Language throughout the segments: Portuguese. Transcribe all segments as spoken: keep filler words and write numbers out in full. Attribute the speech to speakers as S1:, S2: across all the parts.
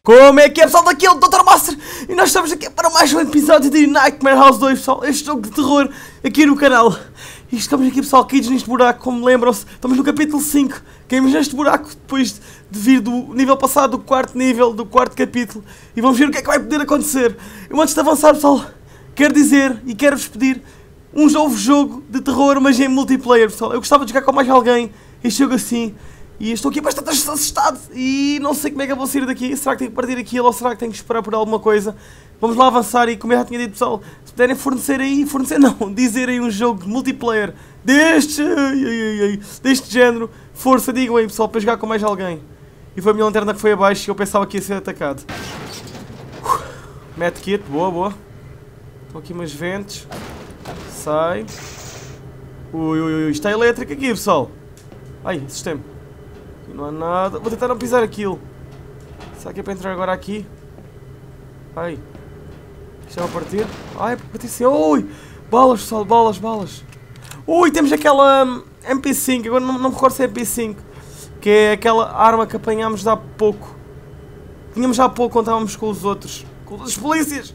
S1: Como é que é, pessoal? Daqui é o doutor Master e nós estamos aqui para mais um episódio de Nightmare House dois, pessoal. Este jogo de terror aqui no canal. E estamos aqui, pessoal, caídos neste buraco, como lembram-se. Estamos no capítulo cinco. Caímos neste buraco depois de vir do nível passado, do quarto nível, do quarto capítulo. E vamos ver o que é que vai poder acontecer. Eu antes de avançar, pessoal, quero dizer e quero-vos pedir um novo jogo de terror, mas em multiplayer, pessoal. Eu gostava de jogar com mais alguém este jogo assim. E estou aqui bastante assustado e não sei como é que eu vou sair daqui. Será que tenho que partir aquilo ou será que tenho que esperar por alguma coisa? Vamos lá avançar e, como eu já tinha dito, pessoal, se puderem fornecer aí, fornecer não, dizer aí um jogo de multiplayer deste, ai, ai, ai, deste género, força, digam aí, pessoal, para jogar com mais alguém. E foi a minha lanterna que foi abaixo e eu pensava que ia ser atacado. Uh, Medkit, boa, boa. Estão aqui umas ventos. Sai. Ui, ui, ui, isto é elétrico aqui, pessoal. Ai, assustei-me. Não há nada. Vou tentar não pisar aquilo. Será que é para entrar agora aqui? Ai. Isto é para partir? Ai, é para partir sim. Ui! Balas, pessoal, balas, balas. Ui, temos aquela um, M P cinco. Agora não, não me recordo se é M P cinco. Que é aquela arma que apanhámos de há pouco. Tínhamos já há pouco quando estávamos com os outros. Com as polícias.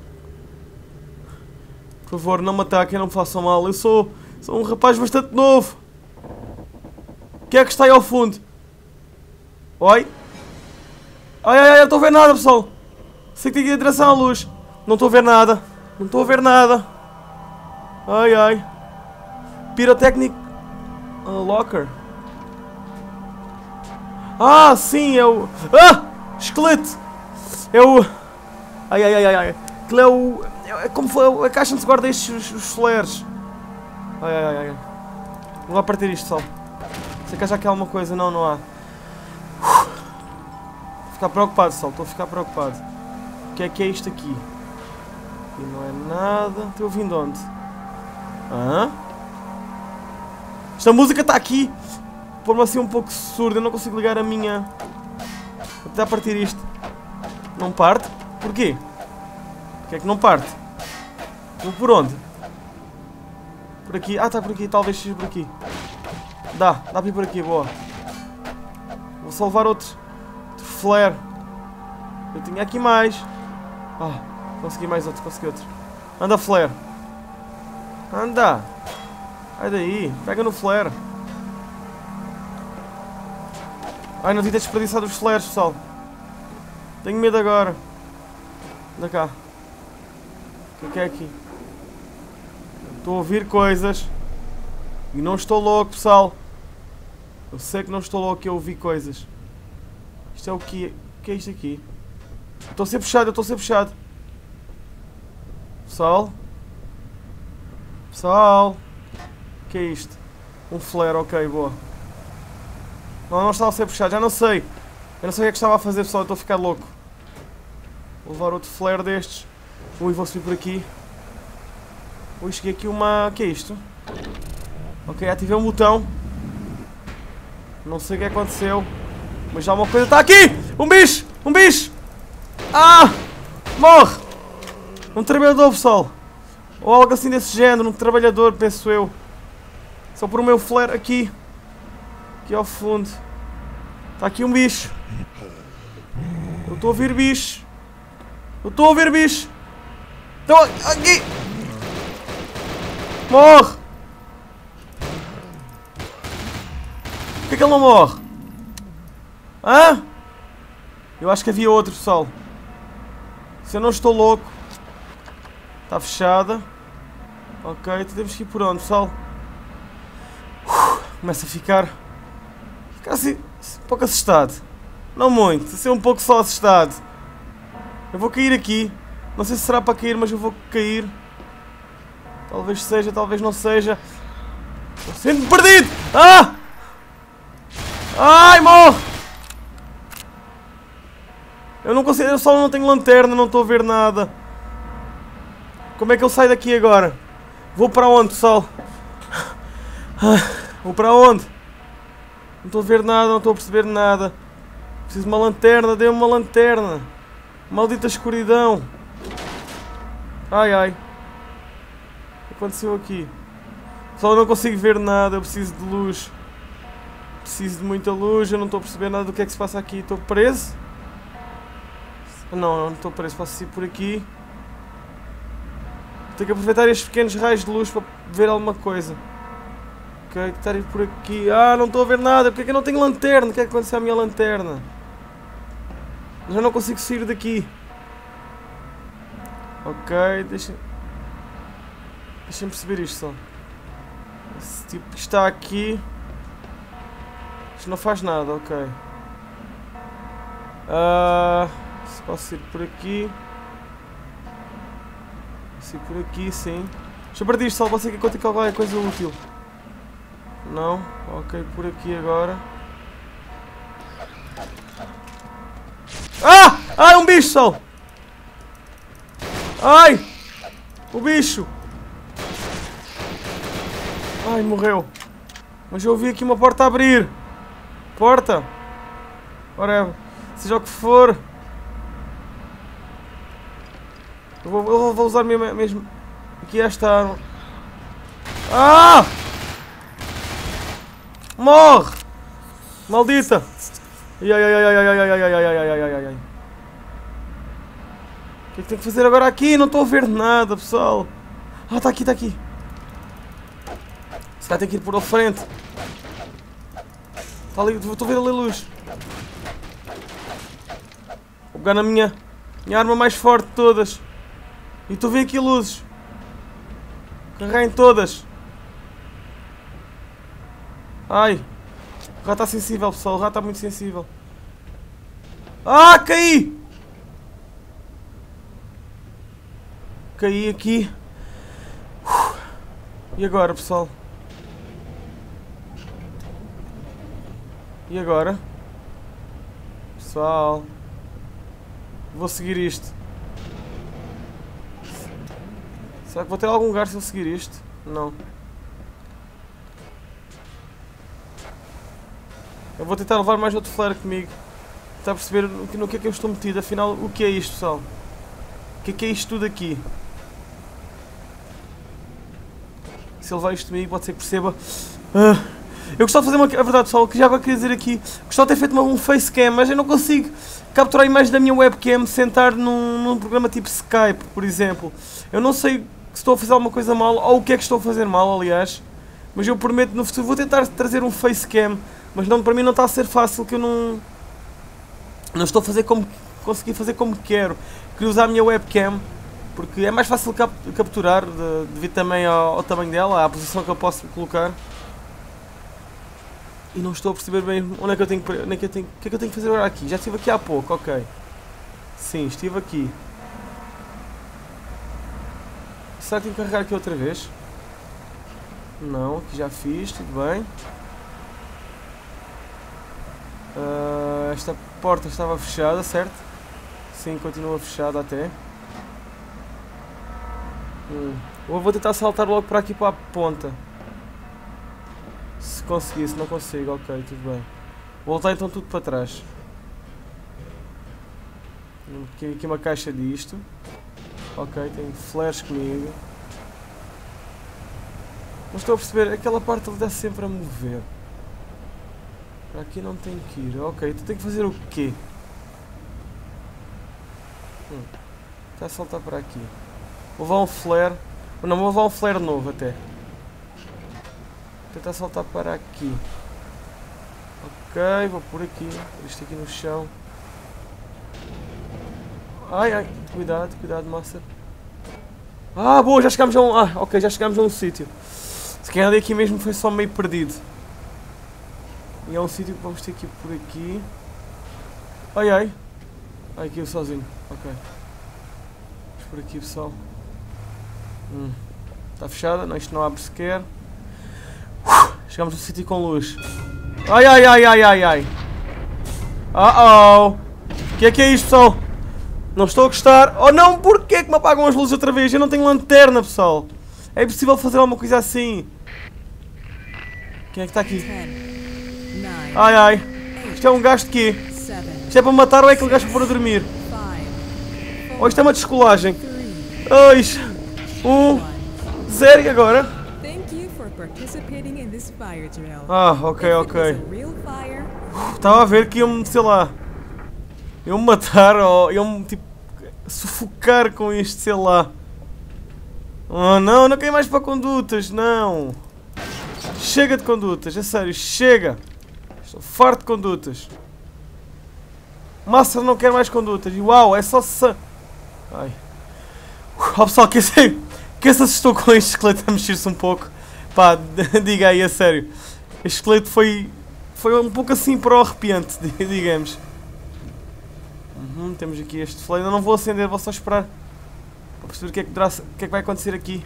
S1: Por favor, não me ataquem, não me façam mal. Eu sou, sou um rapaz bastante novo. O que é que está aí ao fundo? Oi? Ai, ai, ai, não estou a ver nada, pessoal. Sei que tem que ir em direção à luz. Não estou a ver nada. Não estou a ver nada. Ai, ai. Pyrotechnic uh, Locker. Ah, sim, é o... Ah! Esqueleto! É o... Ai, ai, ai, ai, ai. Aquilo é o... É como foi a caixa onde se guarda estes os flares. Ai, ai, ai, ai. Vou lá partir isto, pessoal. Sei que há já aqui alguma coisa. Não, não há. Estou a ficar preocupado, pessoal. Estou a ficar preocupado. O que é que é isto aqui? Aqui não é nada. Estou ouvindo onde? Hã? Esta música está aqui. Pôr-me assim um pouco surdo. Eu não consigo ligar a minha... Vou tentar partir isto. Não parte? Porquê? Porquê é que não parte? Vou por onde? Por aqui. Ah, está por aqui. Talvez seja por aqui. Dá. Dá para ir por aqui. Boa. Vou só levar outro, outro flare. Eu tinha aqui mais. Ah, consegui mais outro. Consegui outro. Anda, flare. Anda. Sai daí. Pega no flare. Ai, não devia ter desperdiçado os flares, pessoal. Tenho medo agora. Anda cá. O que é aqui? Estou a ouvir coisas. E não estou louco, pessoal. Eu sei que não estou louco, eu ouvi coisas. Isto é o que? O que é isto aqui? Estou a ser puxado, eu estou a ser puxado. Pessoal? Pessoal? O que é isto? Um flare, ok, boa. Não, não estava a ser puxado, já não sei. Eu não sei o que é que estava a fazer, pessoal, eu estou a ficar louco. Vou levar outro flare destes. Ui, vou subir por aqui. Ui, cheguei aqui uma... O que é isto? Ok, ativei um botão. Não sei o que aconteceu. Mas já uma coisa está aqui! Um bicho! Um bicho! Ah! Morre! Um trabalhador, pessoal. Ou algo assim desse género. Um trabalhador, penso eu. Só por o meu flare aqui. Aqui ao fundo. Está aqui um bicho. Eu estou a ouvir bicho. Eu estou a ouvir bicho. Estou aqui. Morre! Por que é que ele não morre? Hã? Eu acho que havia outro, pessoal. Se eu não estou louco. Está fechada. Ok, então temos que ir por onde, pessoal? Uf, começa a ficar... Ficar assim, um pouco assustado. Não muito, a ser um pouco só assustado. Eu vou cair aqui. Não sei se será para cair, mas eu vou cair. Talvez seja, talvez não seja. Estou sendo perdido! Ah! Ai, morre! Eu não consigo, eu só não tenho lanterna, não estou a ver nada. Como é que eu saio daqui agora? Vou para onde, pessoal? Vou para onde? Não estou a ver nada, não estou a perceber nada. Preciso de uma lanterna, dê-me uma lanterna. Maldita escuridão. Ai, ai. O que aconteceu aqui? Pessoal, eu não consigo ver nada, eu preciso de luz. Preciso de muita luz, eu não estou a perceber nada do que é que se passa aqui. Estou preso? Não, não estou preso. Posso ir por aqui. Tenho que aproveitar estes pequenos raios de luz para ver alguma coisa. Ok, estar a ir por aqui. Ah, não estou a ver nada. Porque é que eu não tenho lanterna? O que é que aconteceu à minha lanterna? Já não consigo sair daqui. Ok, deixa... Deixa-me perceber isto só. Esse tipo que está aqui... Isto não faz nada, ok. Uh, se posso ir por aqui... Posso ir por aqui, sim. Deixa eu partir isto só, pode ser que encontre qualquer coisa útil. Não? Ok, por aqui agora. Ah! Ai, um bicho só! Ai! O bicho! Ai, morreu. Mas eu ouvi aqui uma porta a abrir. Porta! Whatever. Seja o que for. Eu vou, eu vou usar mesmo, mesmo aqui esta arma. Ah! Morre! Maldita! Ai, ai, ai, ai, ai, ai, ai, ai, ai, ai, ai, ai, ai. O que é que tenho que fazer agora aqui? Não estou a ver nada, pessoal. Ah, está aqui, está aqui. Se calhar tem que ir por a frente. Está ali, estou a ver ali a luz. Vou pegar na minha, minha arma mais forte de todas. E estou a ver aqui luzes. Carreguem todas. Ai. O rato está sensível, pessoal. O rato está muito sensível. Ah, caí! Caí aqui. Uf. E agora, pessoal? E agora? Pessoal. Vou seguir isto. Será que vou ter algum lugar se eu seguir isto? Não. Eu vou tentar levar mais outro flare comigo. Tentar perceber no que é que eu estou metido. Afinal, o que é isto, pessoal? O que é que é isto tudo aqui? Se ele levar isto comigo, pode ser que perceba. Uh, eu gostava de fazer uma... A verdade, pessoal, que já agora queria dizer aqui. Gostava de ter feito uma, um facecam, mas eu não consigo capturar a imagem da minha webcam sentar num, num programa tipo Skype, por exemplo. Eu não sei se estou a fazer alguma coisa mal, ou o que é que estou a fazer mal, aliás. Mas eu prometo, no futuro, vou tentar trazer um facecam. Mas não, para mim não está a ser fácil, que eu não... Não estou a fazer como... Conseguir fazer como quero. Queria usar a minha webcam, porque é mais fácil cap capturar, de, devido também ao, ao tamanho dela, à posição que eu posso colocar. E não estou a perceber bem onde é que eu tenho, onde é que eu tenho, o que é que eu tenho que fazer agora aqui. Já estive aqui há pouco, ok. Sim, estive aqui. Será que tenho que carregar aqui outra vez? Não, aqui já fiz, tudo bem. Uh, esta porta estava fechada, certo? Sim, continua fechada até. Hum. Eu vou tentar saltar logo para aqui para a ponta. Se conseguir, se não consigo, ok, tudo bem. Vou voltar então tudo para trás. Aqui, aqui uma caixa disto. Ok, tenho flares comigo. Não estou a perceber, aquela parte ali está sempre a mover. Para aqui não tenho que ir. Ok, então tenho que fazer o quê? Hum. Está a saltar para aqui. Vou levar um flare. Não, vou levar um flare novo até. Vou tentar saltar para aqui. Ok, vou por aqui. Isto aqui no chão. Ai, ai. Cuidado, cuidado, Master. Ah, boa, já chegámos a um... Ah, ok, já chegámos a um sítio. Se calhar daqui mesmo foi só meio perdido. E é um sítio que vamos ter que ir por aqui. Ai ai. Ai, aqui eu sozinho. Ok. Vamos por aqui, pessoal. Hum. Está fechada? Não, isto não abre sequer. Uh, chegamos a um sítio com luz. Ai ai ai ai ai ai. Uh oh. O que é que é isto, pessoal? Não estou a gostar. Oh não, porquê que me apagam as luzes outra vez? Eu não tenho lanterna, pessoal. É impossível fazer alguma coisa assim. Quem é que está aqui? Ai ai. Isto é um gajo de quê? Isto é para matar ou é aquele gajo para pôr a dormir? Ou isto é uma descolagem? Dois. Um. Zero e agora? Ah, ok, ok. Estava a ver que iam-me, sei lá. Eu me matar ou eu me tipo sufocar com isto, sei lá. Oh não, não quero mais para condutas, não. Chega de condutas, a sério, chega. Estou farto de condutas. Master não quer mais condutas. Uau, é só se... Ai. Oh, pessoal, quem se, quem se assustou com este esqueleto a mexer-se um pouco? Pá, diga aí, a sério. Este esqueleto foi... Foi um pouco assim para o arrepiante, digamos. Uhum, temos aqui este flare. Ainda não vou acender, vou só esperar. Para perceber o que é que, dará, o que é que vai acontecer aqui.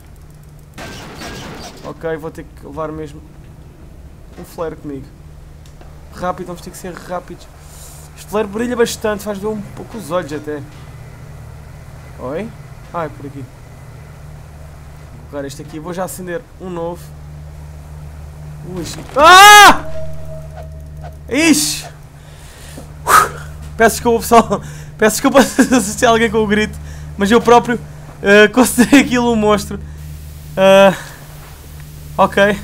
S1: Ok, vou ter que levar mesmo um flare comigo. Rápido, vamos ter que ser rápidos. Este flare brilha bastante, faz ver um pouco os olhos até. Oi? Ah, é por aqui. Vou colocar este aqui, vou já acender um novo. Ui, ah! Ixi! Peço desculpa, pessoal. Peço desculpa se assistir alguém com o grito, mas eu próprio uh, considerei aquilo um monstro. Uh, ok.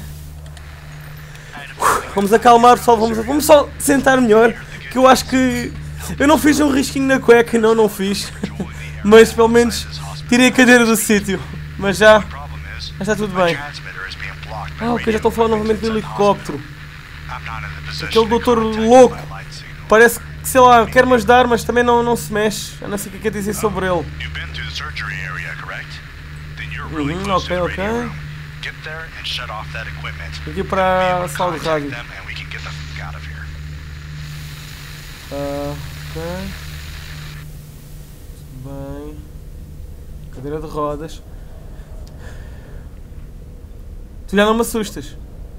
S1: Vamos acalmar, pessoal. Vamos, vamos só sentar melhor. Que eu acho que eu não fiz um risquinho na cueca. Não, não fiz. Mas pelo menos tirei a cadeira do sítio. Mas já, já está tudo bem. Ah, ok, já estou a falar novamente do helicóptero. Aquele doutor louco. Parece que, sei lá, quer-me ajudar, mas também não, não se mexe. Eu não sei o que quer dizer sobre ele. Uhum, ok, ok. Aqui para a sala de rádio. Uh, ok. Bem. Cadeira de rodas. Tu já não me assustas.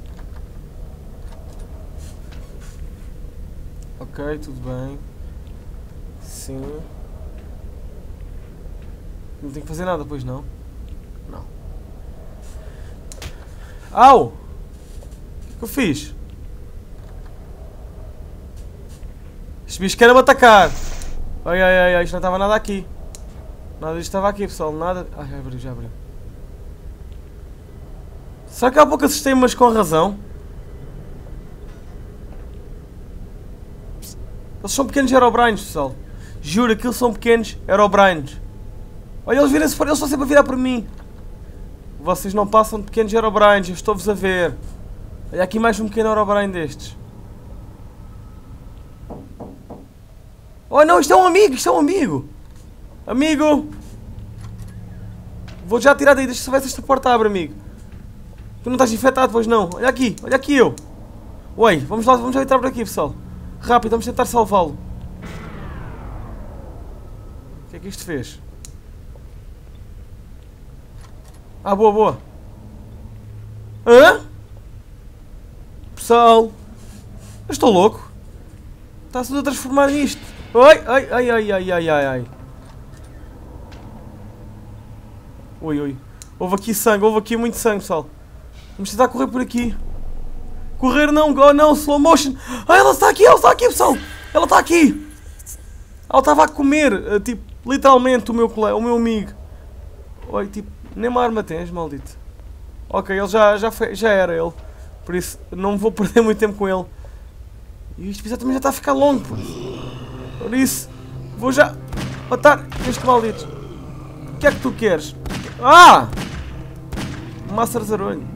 S1: Ok, tudo bem. Sim. Não tenho que fazer nada, pois não? Não. Au! O que é que eu fiz? Este bicho quer me atacar. Ai, ai, ai, ai, isto não estava nada aqui. Nada disto estava aqui, pessoal. Nada... Ai, já abriu, já abriu. Será que há pouco assustei, mas com razão? Eles são pequenos Herobrines, pessoal. Juro, aqueles são pequenos Herobrines. Olha, eles viram-se para eles, estão sempre a virar para mim. Vocês não passam de pequenos Herobrines, eu estou-vos a ver. Olha aqui mais um pequeno Herobrine destes. Oh não, isto é um amigo, isto é um amigo. Amigo. Vou já tirar daí, deixa eu ver se esta porta abre, amigo. Tu não estás infectado, pois não? Olha aqui, olha aqui eu. Oi, vamos lá, vamos já entrar por aqui, pessoal. Rápido, vamos tentar salvá-lo. O que é que isto fez? Ah, boa, boa. Hã? Pessoal. Eu estou louco. Está-se a transformar nisto. Ai, ai, ai, ai, ai, ai, ai, ai. Ui, ui. Houve aqui sangue, houve aqui muito sangue, pessoal. Vamos tentar correr por aqui. Correr não, oh não, slow motion. Ah, ela está aqui, ela está aqui, pessoal. Ela está aqui. Ela estava a comer, tipo, literalmente o meu colega, o meu amigo. Oi, tipo, nem uma arma tens, maldito. Ok, ele já, já, foi, já era ele. Por isso, não vou perder muito tempo com ele. E este episódio também já está a ficar longo, por isso. Por isso, vou já matar este maldito. O que é que tu queres? Ah! Master Zarolho.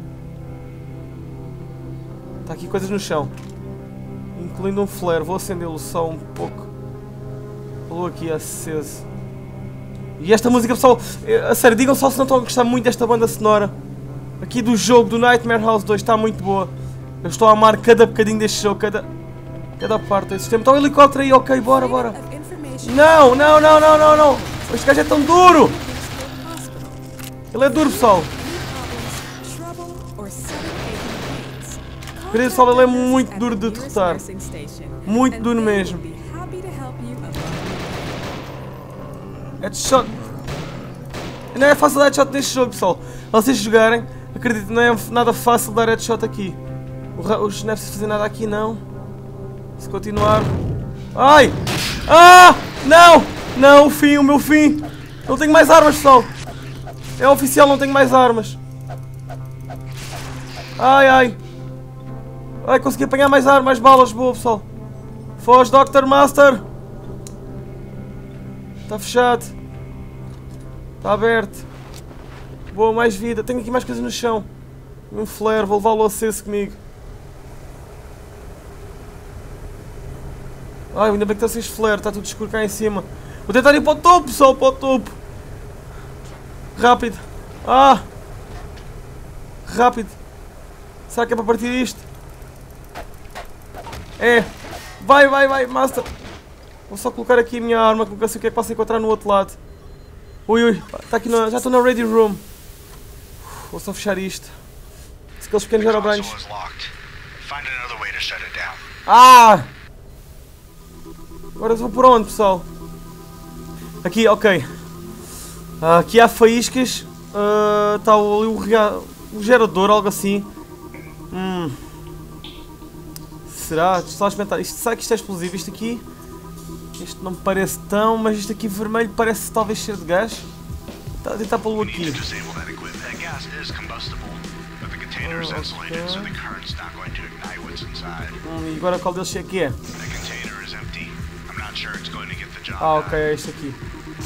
S1: Está aqui coisas no chão. Incluindo um flare. Vou acendê-lo só um pouco. Falou aqui aceso. E esta música, pessoal, a sério, digam só se não estão a gostar muito desta banda sonora. Aqui do jogo, do Nightmare House dois, está muito boa. Eu estou a amar cada bocadinho deste jogo, cada, cada parte deste sistema. Está o helicóptero aí, ok, bora, bora. Não, não, não, não, não, não. Este gajo é tão duro. Ele é duro, pessoal. Querido pessoal, ele é muito duro de derrotar. Muito duro mesmo. Headshot. Não é fácil dar headshot neste jogo, pessoal. Vocês jogarem, acredito, não é nada fácil dar headshot aqui. Os não é preciso fazer nada aqui, não. Se continuar... Ai! Ah! Não! Não, o fim, o meu fim. Não tenho mais armas, pessoal. É oficial, não tenho mais armas. Ai, ai. Ai, consegui apanhar mais armas, mais balas. Boa, pessoal. Foge, doutor Master. Está fechado. Está aberto. Boa, mais vida. Tenho aqui mais coisas no chão. Um flare, vou levá-lo ao acesso comigo. Ai, ainda bem que está sem flare, está tudo escuro cá em cima. Vou tentar ir para o topo, pessoal, para o topo. Rápido. Ah! Rápido. Será que é para partir isto? É. Vai, vai, vai, Master. Vou só colocar aqui a minha arma, que nunca sei o que é que posso encontrar no outro lado. Ui, ui, está aqui na, já estou na ready room. Vou só fechar isto. Se aqueles pequenos aerobranes. Ah! Agora vou por onde, pessoal? Aqui, ok. Uh, aqui há faíscas. Está uh, ali o, o gerador, algo assim. Hum. Será? Deixa eu só experimentar. Isto, será que isto é explosivo? Isto aqui. Isto não me parece tão, mas isto aqui vermelho parece talvez ser de gás. Está a tentar pô-lo aqui. Okay. Hum, e agora qual deles é que é? Ah, ok, é este aqui.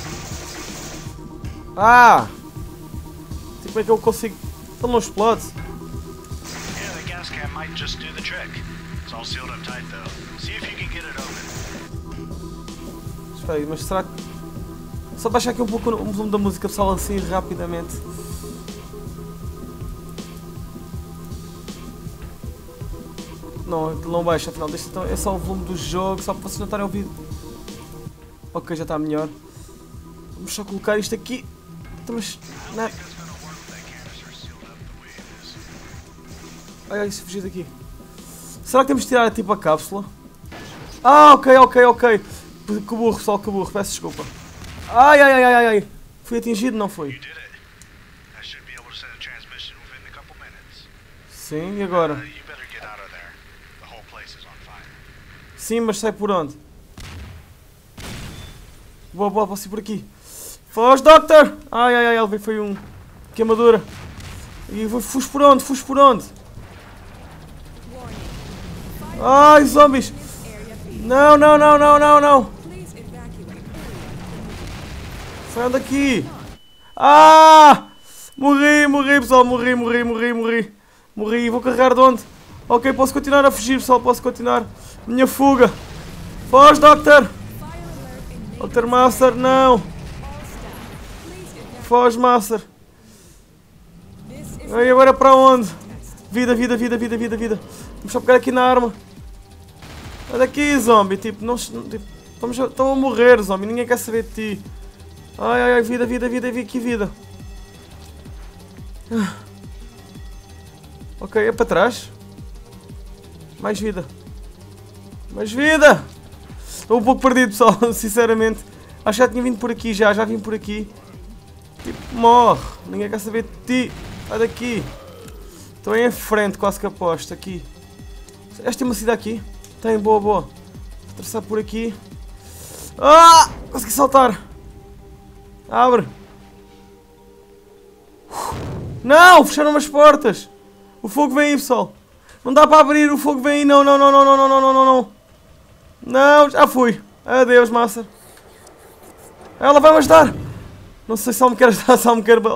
S1: Ah! Tipo, como é que eu consigo... Ele não explode? Espera aí, mas será que... Só baixar aqui um pouco o volume da música, pessoal, assim, rapidamente. Não, aquilo não baixa, afinal, deixa, então, é só o volume do jogo, só para vocês não estarem a ouvir. Ok, já está melhor. Vamos só colocar isto aqui. Estamos... Não. Ai, ai, se fugir daqui. Será que temos de tirar tipo a cápsula? Ah, ok, ok, ok. Que burro, pessoal, que burro, peço desculpa. Ai, ai, ai, ai, ai. Fui atingido, não foi? Sim, e agora? Sim, mas sai por onde? Boa, boa, posso ir por aqui. Foge, Doctor! Ai, ai, ai, ele foi um... Queimadura. E fujo por onde? Fujo por onde? Ai, zombies! Não, não, não, não, não, não! Saiam daqui! Ah! Morri, morri, pessoal, morri, morri, morri, morri. Morri, vou carregar de onde? Ok, posso continuar a fugir, pessoal, posso continuar. Minha fuga! Foge, Doctor! Doctor Master, não! Foge, Master! E agora para onde? Vida, vida, vida, vida, vida, vida. Vamos só pegar aqui na arma. Olha aqui, zombie. Tipo, não, tipo, estamos, estão a morrer, zombie. Ninguém quer saber de ti. Ai, ai, ai, vida, vida, vida, vida, que vida. Ah. Ok, é para trás. Mais vida. Mais vida! Estou um pouco perdido, pessoal, sinceramente. Acho que já tinha vindo por aqui, já, já vim por aqui. Tipo, morre. Ninguém quer saber de ti. Sai daqui. Estou em frente, quase que aposto. Aqui. Esta tem uma cidade aqui. Tem, boa, boa. Vou atravessar por aqui. Ah! Consegui saltar. Abre. Não! Fecharam as portas. O fogo vem aí, pessoal. Não dá para abrir, o fogo vem aí. Não, não, não, não, não, não, não, não, não. Não, já fui. Adeus, Master. Ela vai me ajudar. Não sei se ela me quer ajudar, se ela me quer...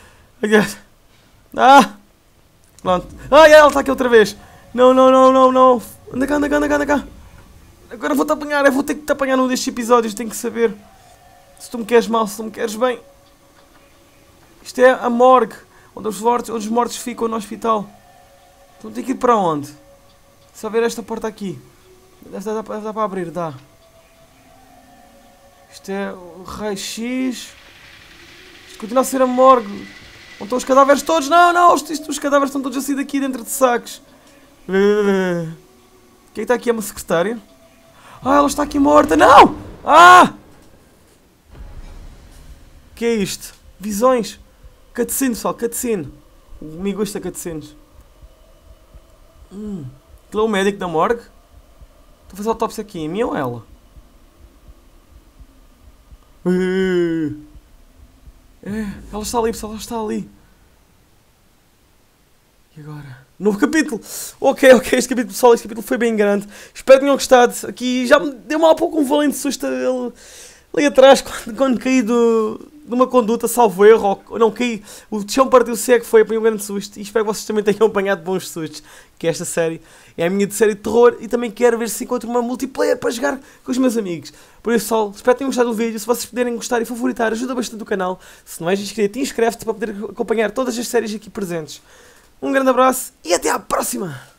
S1: Ah! Pronto. Ai, ela está aqui outra vez. Não, não, não, não, não. Anda cá, anda cá, anda cá, anda cá. Agora vou-te apanhar. Eu vou ter que te apanhar num destes episódios. Tenho que saber se tu me queres mal, se tu me queres bem. Isto é a morgue. Onde os mortos, onde os mortos ficam no hospital. Então tenho que ir para onde? Só ver esta porta aqui. Deve dar, dá, dá para abrir, dá. Isto é o raio-x. Isto continua a ser a morgue. Onde estão os cadáveres todos? Não, não, os, os cadáveres estão todos a sair daqui dentro de sacos. Uh, quem está aqui é uma secretária? Ah, ela está aqui morta. Não! Ah! O que é isto? Visões. Cutscene, pessoal, cutscene. Me gusta cutscenes. Hum. Aquilo é o médico da morgue? Estou a fazer autópsia aqui, em mim ou ela? Uh. É, ela está ali, pessoal, ela está ali. E agora? Novo capítulo! Ok, ok, este capítulo, pessoal, este capítulo foi bem grande. Espero que tenham gostado. Aqui já me deu mal um pouco um valente susto a ele Ali atrás, quando, quando caí do, de uma conduta, salvo erro, ou não caí, o chão partiu-se, é que foi, apanhei um grande susto. E espero que vocês também tenham apanhado bons sustos, que esta série é a minha de série de terror. E também quero ver se encontro uma multiplayer para jogar com os meus amigos. Por isso, pessoal, espero que tenham gostado do vídeo. Se vocês puderem gostar e favoritar, ajuda bastante o canal. Se não és inscrito, inscreve-te para poder acompanhar todas as séries aqui presentes. Um grande abraço e até à próxima!